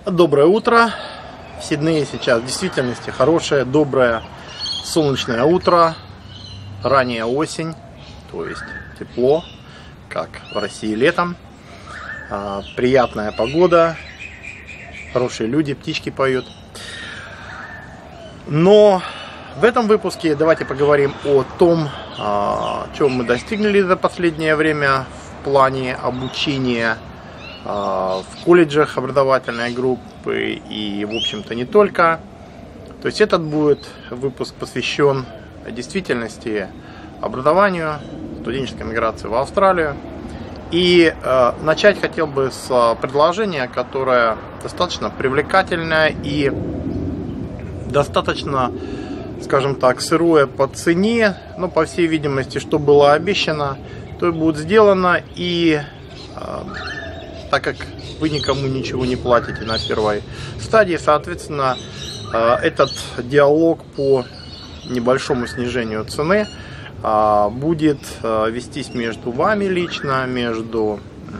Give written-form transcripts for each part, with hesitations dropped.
Доброе утро. В Сиднее сейчас в действительности хорошее, доброе, солнечное утро. Ранняя осень, то есть тепло, как в России летом. Приятная погода, хорошие люди, птички поют. Но в этом выпуске давайте поговорим о том, чем мы достигли за последнее время в плане обучения в колледжах образовательной группы и, в общем-то, не только. То есть этот будет выпуск посвящен действительности образованию, студенческой миграции в Австралию. И начать хотел бы с предложения, которое достаточно привлекательное и достаточно, скажем так, сырое по цене, но, по всей видимости, что было обещано, то и будет сделано. И так как вы никому ничего не платите на первой стадии, соответственно, этот диалог по небольшому снижению цены будет вестись между вами лично, между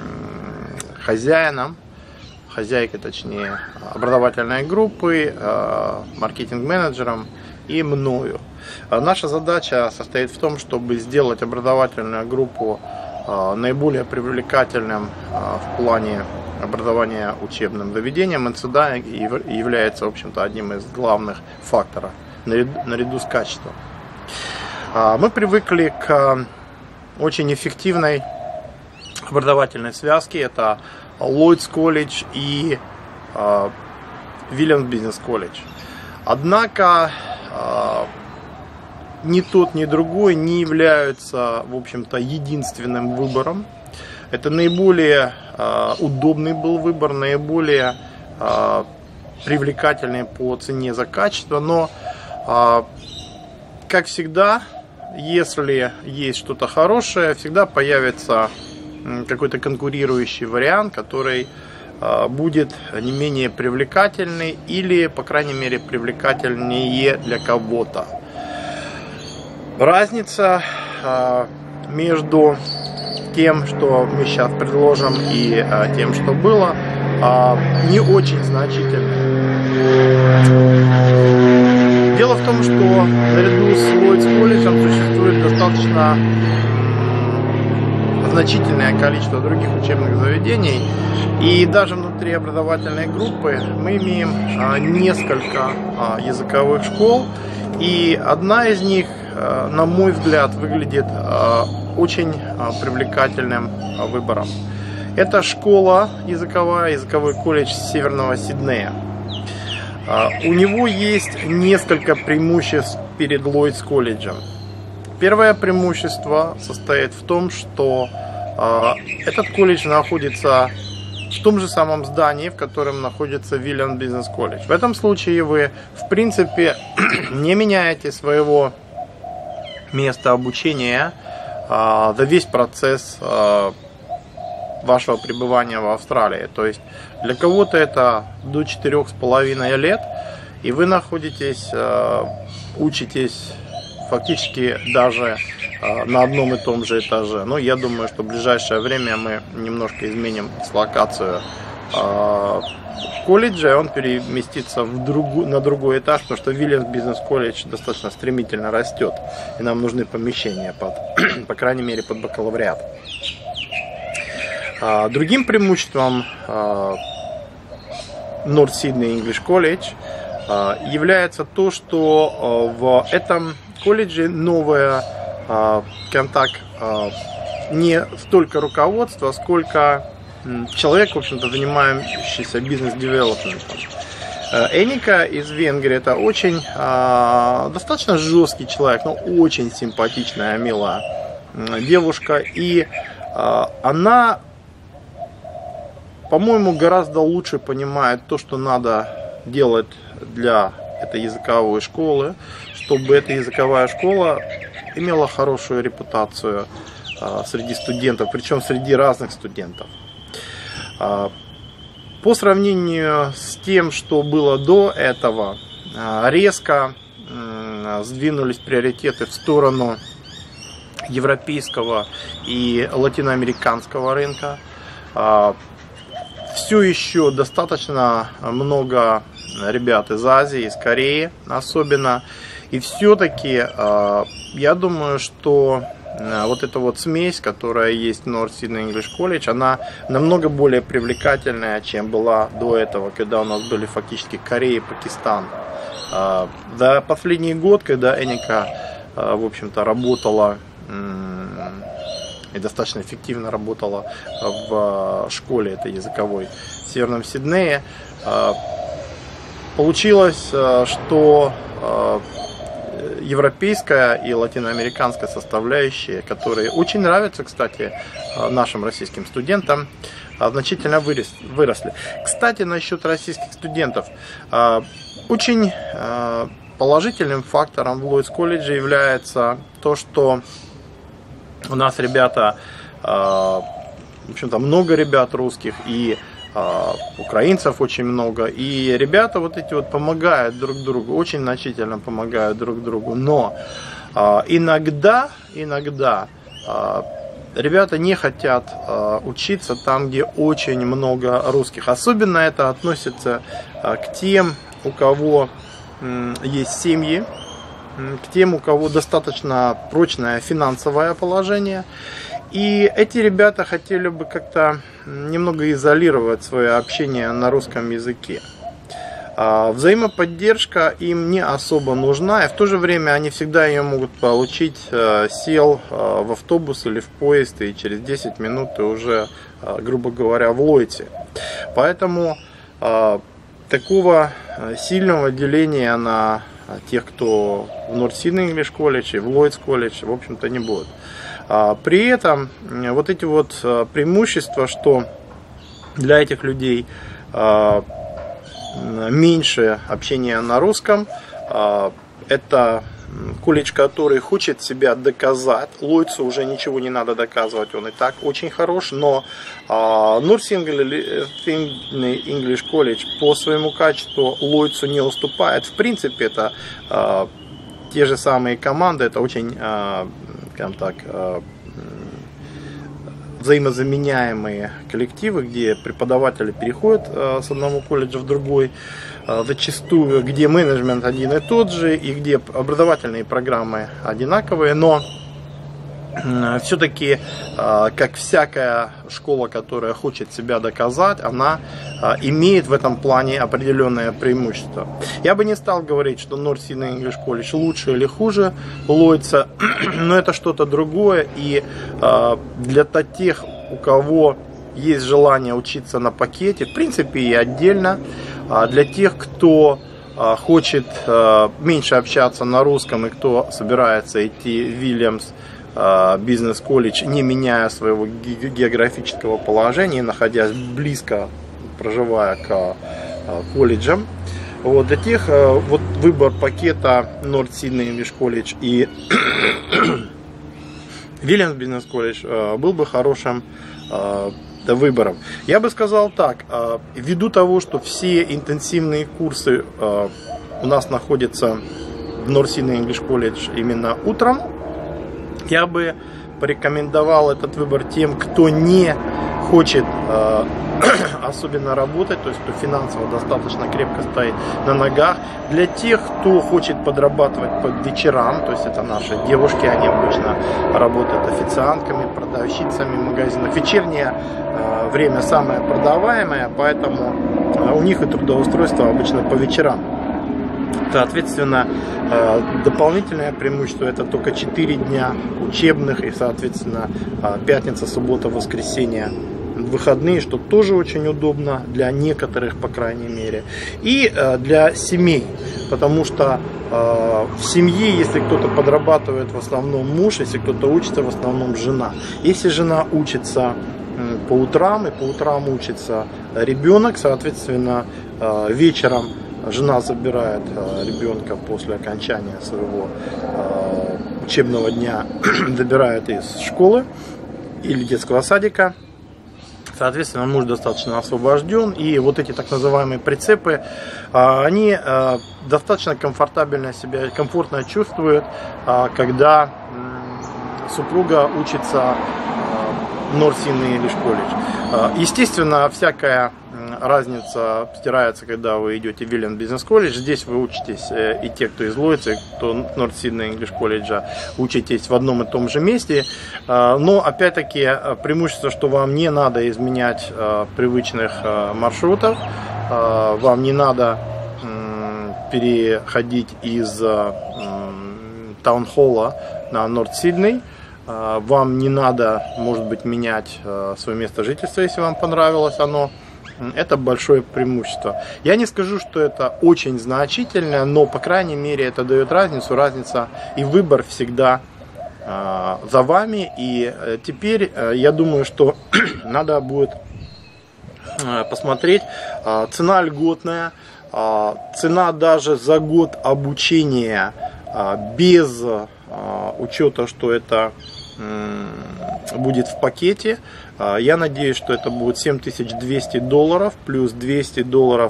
хозяйкой, точнее, образовательной группы, маркетинг-менеджером и мною. Наша задача состоит в том, чтобы сделать образовательную группу наиболее привлекательным в плане образования учебным заведением. НСДА является, в общем-то, одним из главных факторов наряду с качеством. Мы привыкли к очень эффективной образовательной связке. Это Lloyd's College и Williams Business College. Однако ни тот, ни другой не являются, в общем-то, единственным выбором. Это наиболее удобный был выбор, наиболее привлекательный по цене за качество. Но, как всегда, если есть что-то хорошее, всегда появится какой-то конкурирующий вариант, который будет не менее привлекательный или, по крайней мере, привлекательнее для кого-то. Разница между тем, что мы сейчас предложим, и тем, что было, не очень значительная. Дело в том, что наряду с Lloyd's колледжем существует достаточно значительное количество других учебных заведений, и даже внутри образовательной группы мы имеем несколько языковых школ, и одна из них, на мой взгляд, выглядит очень привлекательным выбором. Это школа языковая, языковой колледж Северного Сиднея. У него есть несколько преимуществ перед Lloyd's колледжем. Первое преимущество состоит в том, что этот колледж находится в том же самом здании, в котором находится Williams Business College. В этом случае вы, в принципе, не меняете своего места обучения за весь процесс вашего пребывания в Австралии. То есть для кого-то это до 4,5 лет, и вы находитесь, учитесь фактически даже на одном и том же этаже. Но я думаю, что в ближайшее время мы немножко изменим дислокацию колледжа, и он переместится на другой этаж, потому что Williams Business College достаточно стремительно растет, и нам нужны помещения, по крайней мере, под бакалавриат. Другим преимуществом North Sydney English College является то, что в этом колледже новое, скажем так, не столько руководство, сколько человек, в общем-то, занимающийся бизнес-девелопментом. Эника из Венгрии — это очень достаточно жесткий человек, но очень симпатичная, милая девушка, и она, по-моему, гораздо лучше понимает то, что надо делать для этой языковой школы, чтобы эта языковая школа имела хорошую репутацию среди студентов, причем среди разных студентов. По сравнению с тем, что было до этого, резко сдвинулись приоритеты в сторону европейского и латиноамериканского рынка. все еще достаточно много ребят из Азии, из Кореи особенно. И все-таки я думаю, что вот эта вот смесь, которая есть в North Sydney English College, она намного более привлекательная, чем была до этого, когда у нас были фактически Корея и Пакистан. За последний год, когда Эника, в общем-то, работала и достаточно эффективно работала в школе этой языковой в Северном Сиднее, получилось, что европейская и латиноамериканская составляющие, которые очень нравятся, кстати, нашим российским студентам, значительно выросли. Кстати, насчет российских студентов. Очень положительным фактором в Ллойдс колледже является то, что у нас ребята, в общем-то, много ребят русских и украинцев очень много, и ребята вот эти вот помогают друг другу, очень значительно помогают друг другу, но иногда ребята не хотят учиться там, где очень много русских. Особенно это относится к тем, у кого есть семьи, к тем, у кого достаточно прочное финансовое положение. И эти ребята хотели бы как-то немного изолировать свое общение на русском языке. Взаимоподдержка им не особо нужна, и в то же время они всегда ее могут получить, сел в автобус или в поезд, и через 10 минут ты уже, грубо говоря, в Ллойдсе. Поэтому такого сильного деления на тех, кто в North Sydney English College и в Ллойдс колледж, в общем-то, не будет. При этом вот эти вот преимущества, что для этих людей меньше общения на русском, это колледж, который хочет себя доказать. Ллойдсу уже ничего не надо доказывать, он и так очень хорош, но North Sydney English College по своему качеству Ллойдсу не уступает. В принципе, это те же самые команды, это очень, скажем так, взаимозаменяемые коллективы, где преподаватели переходят с одного колледжа в другой, зачастую, где менеджмент один и тот же, и где образовательные программы одинаковые, но все-таки, как всякая школа, которая хочет себя доказать, она имеет в этом плане определенное преимущество. Я бы не стал говорить, что North Sydney English College лучше или хуже Ллойдса, но это что-то другое, и для тех, у кого есть желание учиться на пакете, в принципе и отдельно, для тех, кто хочет меньше общаться на русском и кто собирается идти в Williams бизнес-колледж, не меняя своего географического положения, находясь близко, проживая к колледжам. Вот, для тех вот выбор пакета North Sydney English College и Williams бизнес-колледж был бы хорошим выбором. Я бы сказал так, ввиду того, что все интенсивные курсы у нас находятся в North Sydney English College именно утром, я бы порекомендовал этот выбор тем, кто не хочет особенно работать, то есть кто финансово достаточно крепко стоит на ногах. Для тех, кто хочет подрабатывать по вечерам, то есть это наши девушки, они обычно работают официантками, продавщицами в магазинах. Вечернее время самое продаваемое, поэтому у них и трудоустройство обычно по вечерам. Соответственно, дополнительное преимущество — это только 4 дня учебных и, соответственно, пятница, суббота, воскресенье, выходные, что тоже очень удобно для некоторых, по крайней мере, и для семей, потому что в семье, если кто-то подрабатывает, в основном муж, если кто-то учится, в основном жена. Если жена учится по утрам и по утрам учится ребенок, соответственно, вечером жена забирает ребенка после окончания своего учебного дня, забирает из школы или детского садика. Соответственно, муж достаточно освобожден, и вот эти так называемые прицепы, они достаточно комфортабельно себя, комфортно чувствуют, когда супруга учится North Sydney English College. Естественно, всякая разница стирается, когда вы идете в Виллиан Бизнес Колледж. Здесь вы учитесь, и те, кто из Ллойдса, и кто North Sydney English College, учитесь в одном и том же месте. Но, опять-таки, преимущество, что вам не надо изменять привычных маршрутов, вам не надо переходить из таунхолла на North Sydney. Вам не надо, может быть, менять свое место жительства, если вам понравилось оно. Это большое преимущество. Я не скажу, что это очень значительно, но, по крайней мере, это дает разницу. Разница и выбор всегда за вами. И теперь я думаю, что надо будет посмотреть. Цена льготная. Цена даже за год обучения без учета, что это будет в пакете. Я надеюсь, что это будет $7200 плюс $200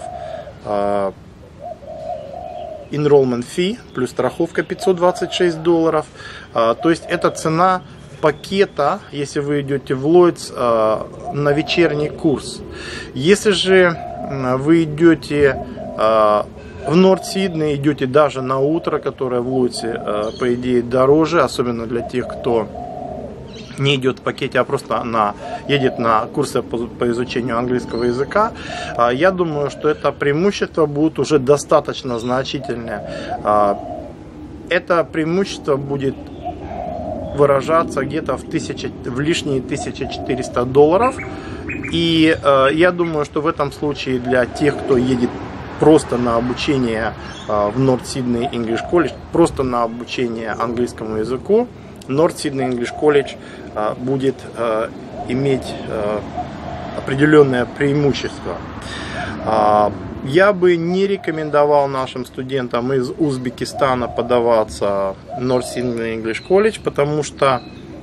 enrollment fee, плюс страховка $526. То есть это цена пакета, если вы идете в Ллойдс на вечерний курс. Если же вы идете в North Sydney, идете даже на утро, которое в Ллойдсе, по идее, дороже, особенно для тех, кто не идет в пакете, а просто едет на курсы по изучению английского языка, я думаю, что это преимущество будет уже достаточно значительное. Это преимущество будет выражаться где-то в лишние $1400. И я думаю, что в этом случае для тех, кто едет просто на обучение в North Sydney English College, просто на обучение английскому языку, North Sydney English College будет иметь определенное преимущество. Я бы не рекомендовал нашим студентам из Узбекистана подаваться в North Sydney English College, потому что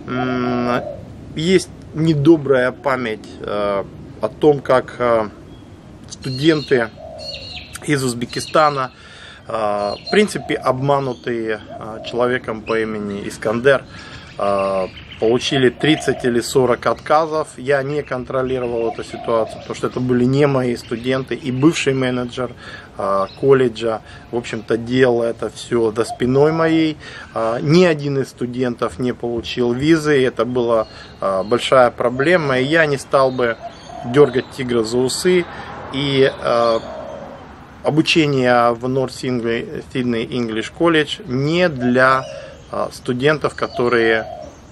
есть недобрая память о том, как студенты из Узбекистана, в принципе, обманутые человеком по имени Искандер, получили 30 или 40 отказов. Я не контролировал эту ситуацию, потому что это были не мои студенты. И бывший менеджер колледжа, в общем-то, делал это все за спиной моей. Ни один из студентов не получил визы. Это была большая проблема. И я не стал бы дергать тигра за усы. И обучение в North Sydney English College не для студентов, которые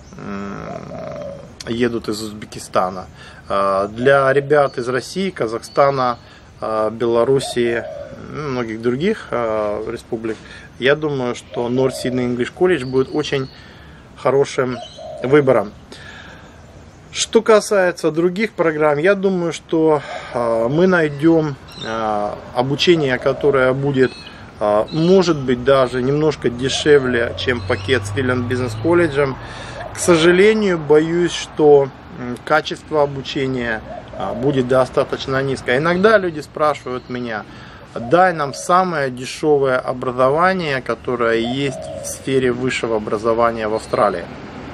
едут из Узбекистана. Для ребят из России, Казахстана, Белоруссии, многих других республик, я думаю, что North Sydney English College будет очень хорошим выбором. Что касается других программ, я думаю, что мы найдем обучение, которое будет, может быть, даже немножко дешевле, чем пакет с Виллиан Бизнес Колледжем. К сожалению, боюсь, что качество обучения будет достаточно низкое. Иногда люди спрашивают меня: дай нам самое дешевое образование, которое есть в сфере высшего образования в Австралии.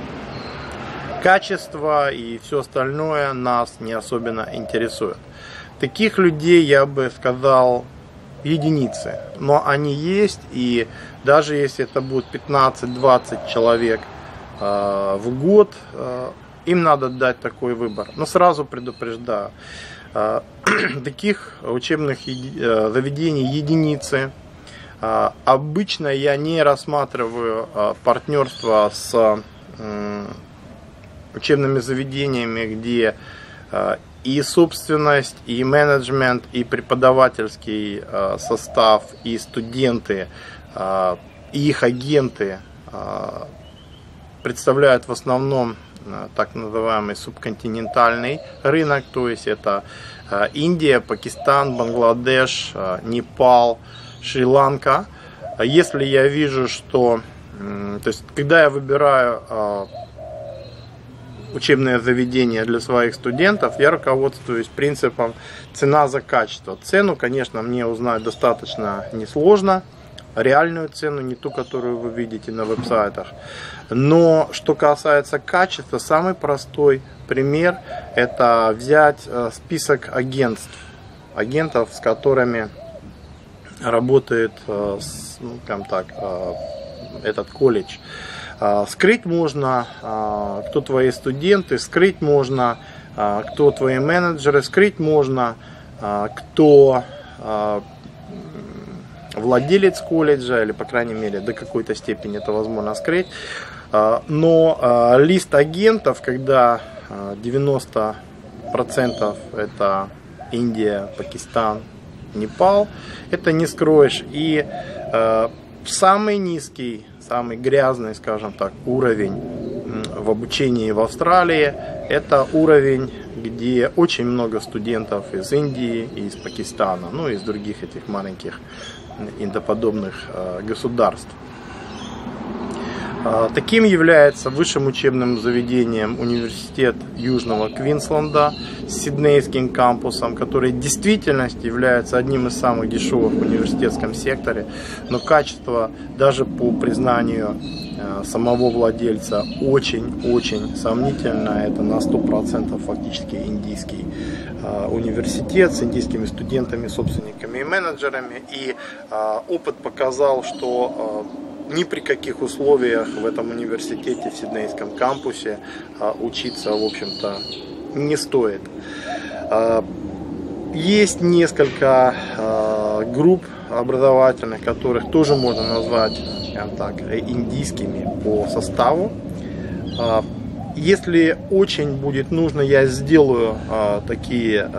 Качество и все остальное нас не особенно интересует. Таких людей, я бы сказал, единицы. Но они есть, и даже если это будет 15-20 человек в год, им надо дать такой выбор. Но сразу предупреждаю, таких учебных заведений единицы. Обычно я не рассматриваю партнерство с учебными заведениями, где и собственность, и менеджмент, и преподавательский состав, и студенты, и их агенты представляют в основном так называемый субконтинентальный рынок, то есть это Индия, Пакистан, Бангладеш, Непал, Шри-Ланка. Если я вижу, что, то есть, когда я выбираю учебное заведение для своих студентов, я руководствуюсь принципом цена за качество. Цену, конечно, мне узнать достаточно несложно. реальную цену, не ту, которую вы видите на веб-сайтах. Но что касается качества, самый простой пример — это взять список агентов, с которыми работает, скажем так, этот колледж. Скрыть можно, кто твои студенты, скрыть можно, кто твои менеджеры, скрыть можно, кто владелец колледжа, или, по крайней мере, до какой-то степени это возможно скрыть. Но лист агентов, когда 90% это Индия, Пакистан, Непал, это не скроешь. И самый низкий, самый грязный, скажем так, уровень в обучении в Австралии — это уровень, где очень много студентов из Индии и из Пакистана, ну и из других этих маленьких индоподобных государств. Таким является высшим учебным заведением университет Южного Квинсленда с сиднейским кампусом, который в действительности является одним из самых дешевых в университетском секторе, но качество даже по признанию самого владельца очень-очень сомнительно. Это на 100% фактически индийский университет с индийскими студентами, собственниками и менеджерами. И опыт показал, что ни при каких условиях в этом университете, в сиднейском кампусе, учиться, в общем-то, не стоит. Есть несколько групп образовательных, которых тоже можно назвать, скажем так, индийскими по составу. Если очень будет нужно, я сделаю такие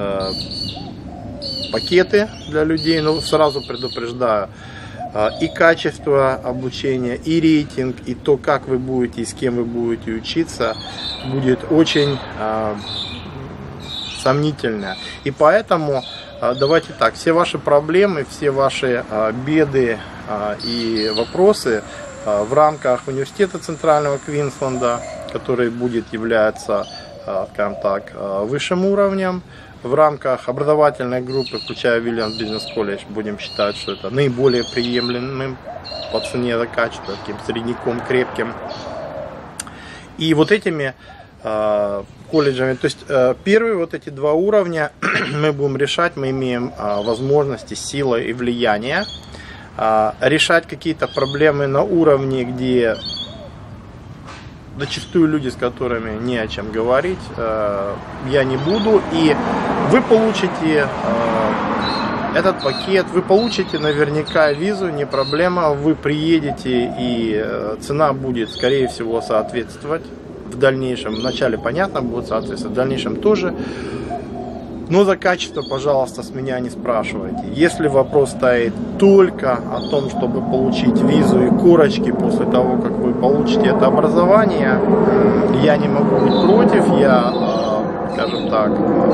пакеты для людей, но сразу предупреждаю, и качество обучения, и рейтинг, и то, как вы будете и с кем вы будете учиться, будет очень сомнительно. И поэтому давайте так, все ваши проблемы, все ваши беды и вопросы в рамках университета Центрального Квинсленда, который будет являться, скажем так, высшим уровнем, в рамках образовательной группы, включая Williams Business College, будем считать, что это наиболее приемлемым по цене за качество, таким средняком крепким. И вот этими колледжами, то есть первые вот эти два уровня мы будем решать, мы имеем возможности, силы и влияние решать какие-то проблемы на уровне, где зачастую люди, с которыми не о чем говорить, я не буду. И вы получите этот пакет, вы получите наверняка визу, не проблема. Вы приедете, и цена будет, скорее всего, соответствовать в дальнейшем. Вначале, понятно, будет соответствовать, в дальнейшем тоже. Но за качество, пожалуйста, с меня не спрашивайте. Если вопрос стоит только о том, чтобы получить визу и корочки после того, как вы получите это образование, я не могу быть против. Я, скажем так,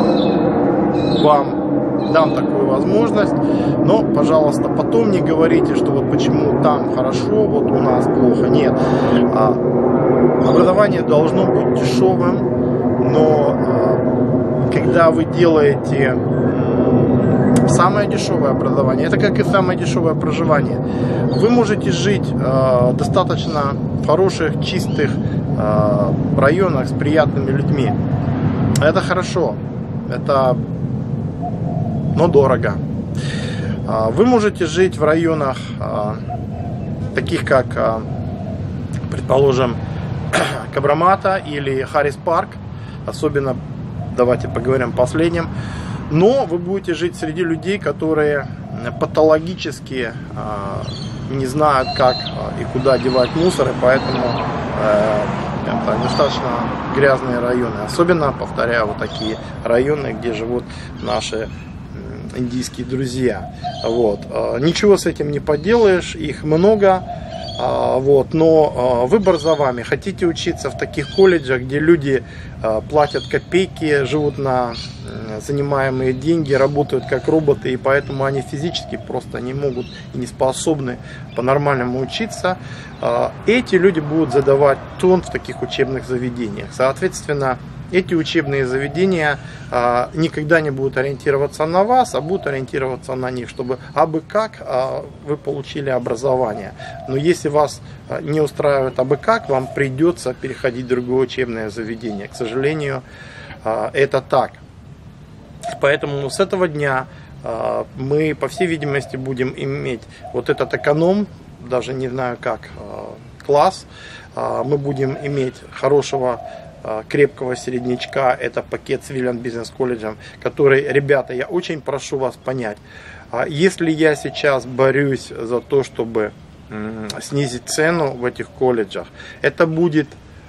вам дам такую возможность. Но, пожалуйста, потом не говорите, что вот почему там хорошо, вот у нас плохо. Нет. Образование должно быть дешевым, но когда вы делаете самое дешевое образование, это как и самое дешевое проживание. Вы можете жить достаточно в хороших, чистых районах с приятными людьми. Это хорошо, но дорого. Вы можете жить в районах таких как, предположим, Кабрамата или Харрис Парк, особенно, давайте поговорим о последнем. Но вы будете жить среди людей, которые патологически не знают, как и куда девать мусор, и поэтому достаточно грязные районы. Особенно, повторяю, вот такие районы, где живут наши индийские друзья. Вот. Ничего с этим не поделаешь, их много. Вот, но выбор за вами. Хотите учиться в таких колледжах, где люди платят копейки, живут на занимаемые деньги, работают как роботы, и поэтому они физически просто не могут и не способны по-нормальному учиться. Эти люди будут задавать тон в таких учебных заведениях. Соответственно, эти учебные заведения никогда не будут ориентироваться на вас, а будут ориентироваться на них, чтобы абы как вы получили образование. Но если вас не устраивает абы как, вам придется переходить в другое учебное заведение. К сожалению, это так. Поэтому с этого дня мы, по всей видимости, будем иметь вот этот эконом, даже не знаю как, класс. Мы будем иметь хорошего, крепкого середнячка, это пакет с Виллиан Бизнес Колледжем, который, ребята, я очень прошу вас понять, если я сейчас борюсь за то, чтобы снизить цену в этих колледжах, это будет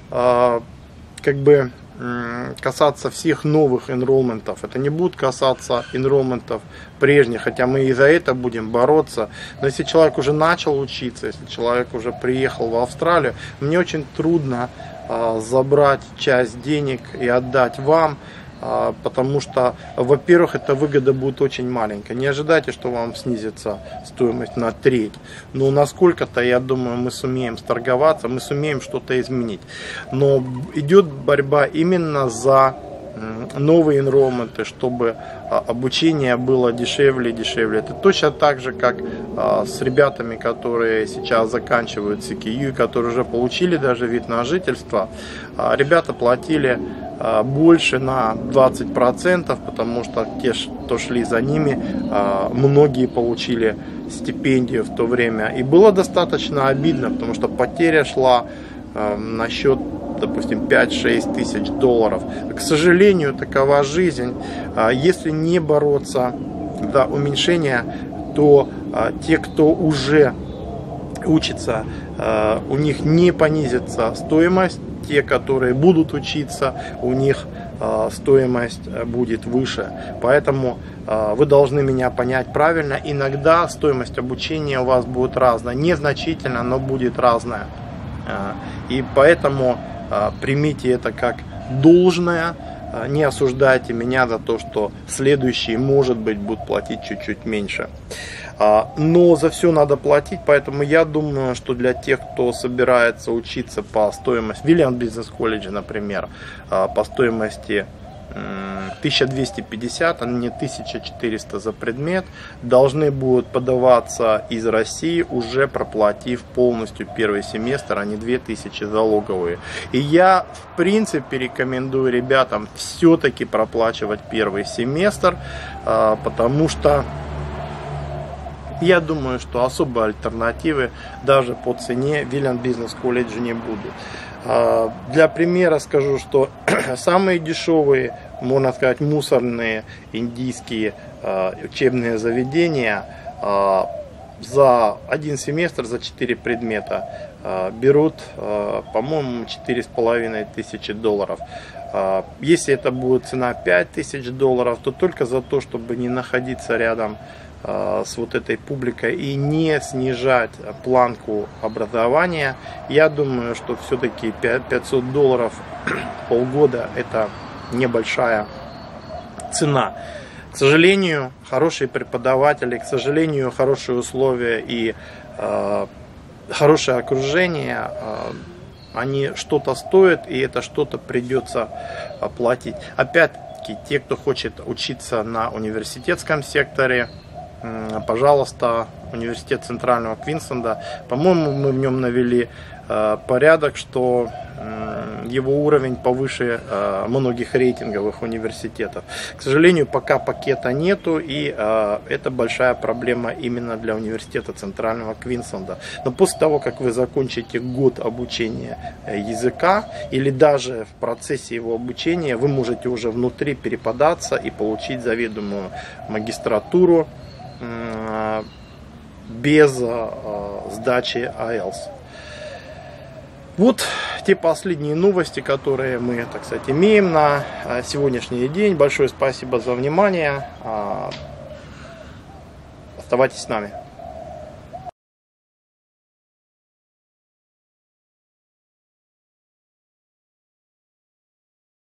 как бы касаться всех новых энролментов. Это не будет касаться энролментов прежних, хотя мы и за это будем бороться. Но если человек уже начал учиться, если человек уже приехал в Австралию, мне очень трудно забрать часть денег и отдать вам, потому что, во-первых, эта выгода будет очень маленькая. Не ожидайте, что вам снизится стоимость на треть. Но насколько-то, я думаю, мы сумеем сторговаться, мы сумеем что-то изменить. Но идет борьба именно за новые энролменты, чтобы обучение было дешевле и дешевле. Это точно так же, как с ребятами, которые сейчас заканчивают CKU, которые уже получили даже вид на жительство. Ребята платили больше на 20%, потому что те, что шли за ними, многие получили стипендию в то время. И было достаточно обидно, потому что потеря шла на счет, допустим, 5-6 тысяч долларов. К сожалению, такова жизнь. Если не бороться за уменьшение, то те, кто уже учится, у них не понизится стоимость. Те, которые будут учиться, у них стоимость будет выше. Поэтому вы должны меня понять правильно. Иногда стоимость обучения у вас будет разная. Незначительно, но будет разная. И поэтому примите это как должное. Не осуждайте меня за то, что следующие, может быть, будут платить чуть-чуть меньше. Но за все надо платить, поэтому я думаю, что для тех, кто собирается учиться по стоимости, Виллиан Бизнес Колледж, например, по стоимости 1250, а не 1400 за предмет, должны будут подаваться из России, уже проплатив полностью первый семестр, а не 2000 залоговые. И я, в принципе, рекомендую ребятам все-таки проплачивать первый семестр, потому что я думаю, что особой альтернативы даже по цене Виллиан Бизнес Колледжа не будет. Для примера скажу, что самые дешевые, можно сказать, мусорные индийские учебные заведения за один семестр, за 4 предмета берут, по-моему, 4500 долларов. Если это будет цена 5000 долларов, то только за то, чтобы не находиться рядом с вот этой публикой и не снижать планку образования, я думаю, что все-таки 500 долларов полгода это небольшая цена. К сожалению, хорошие преподаватели, к сожалению, хорошие условия и хорошее окружение, они что-то стоят, и это что-то придется оплатить. Опять-таки, те, кто хочет учиться на университетском секторе, пожалуйста, университет Центрального Квинсленда, по-моему, мы в нем навели порядок, что его уровень повыше многих рейтинговых университетов. К сожалению, пока пакета нету, и это большая проблема именно для университета Центрального Квинсленда. Но после того, как вы закончите год обучения языка, или даже в процессе его обучения, вы можете уже внутри переподаться и получить заведомую магистратуру без сдачи IELTS. Вот те последние новости, которые мы, так сказать, имеем на сегодняшний день. Большое спасибо за внимание. Оставайтесь с нами.